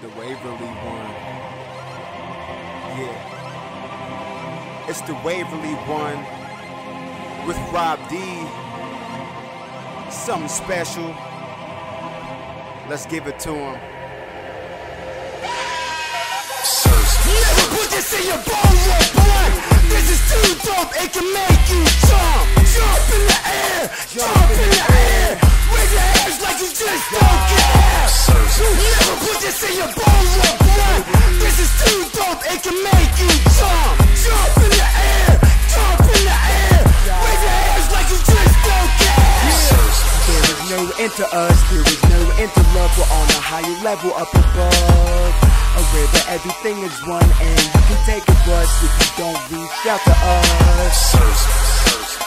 the Waverly One. Yeah. It's the Waverly One with Rob D. Something special. Let's give it to him. Surce. Never put this in your bone, boy. This is too dope, it can make you jump. Jump in the air, jump in the air. Raise your hands like you just don't care. Surce. Never put this in your bone, boy. This is too dope, it can make you jump. Jump in the air, jump in the air. Raise your hands like you just don't care. Surce. There is no end to us, there is no end to love. We're on a higher level up above, where everything is one, and you can take a bus if you don't reach out to us. Surce.